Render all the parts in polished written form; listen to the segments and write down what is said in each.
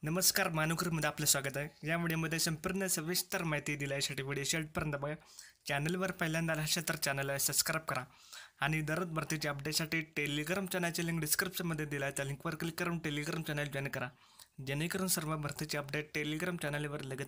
नमस्कार मानुकरमध्ये आपलं स्वागत आहे। या व्हिडिओमध्ये संपूर्ण सविस्तर माहिती दिल्यासाठी व्हिडिओ शेवटपर्यंत बघा। चॅनलवर पहिल्यांदा असेल तर चॅनलला सबस्क्राईब करा आणि दररोज भरतीच्या अपडेटसाठी टेलिग्राम चॅनलची लिंक डिस्क्रिप्शनमध्ये दिला आहे, त्या लिंकवर क्लिक करून टेलिग्राम चॅनल जॉईन करा, जेणेकरून सर्व भरतीचे अपडेट टेलिग्राम चॅनलवर लगेच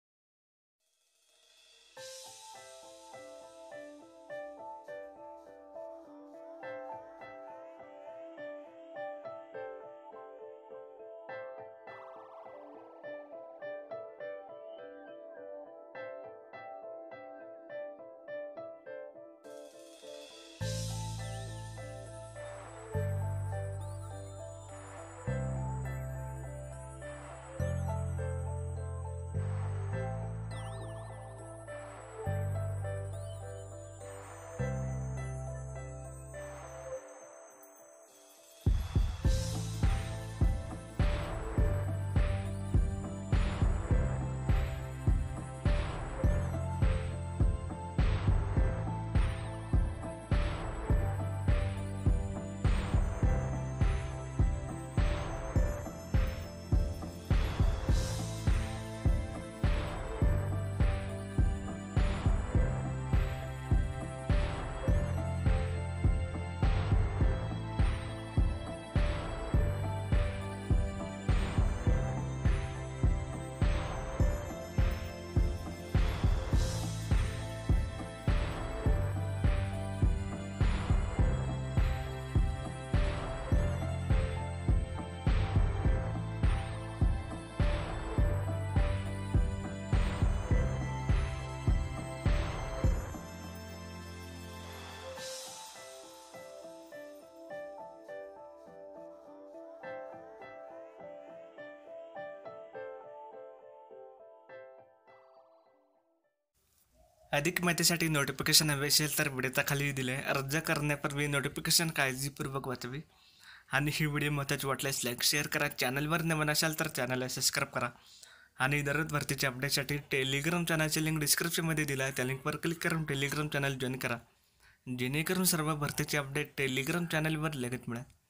अधिक माहितीसाठी नोटिफिकेशन हवे असेल तर व्हिडिओचा खाली दिले अर्ज करण्यापूर्वी नोटिफिकेशन काळजीपूर्वक वाचावी आणि ही व्हिडिओ महत्त्वाची वाटल्यास लाईक शेअर करा। चॅनलवर नवीन असाल तर चॅनलला सबस्क्राईब करा आणि दररोज भरतीच्या अपडेटसाठी टेलिग्राम चॅनलची लिंक डिस्क्रिप्शनमध्ये दिला आहे, त्या लिंकवर क्लिक करून टेलिग्राम चॅनल जॉईन करा, जेणेकरून सर्व भरतीचे अपडेट टेलिग्राम चॅनलवर लगेच मिळेल।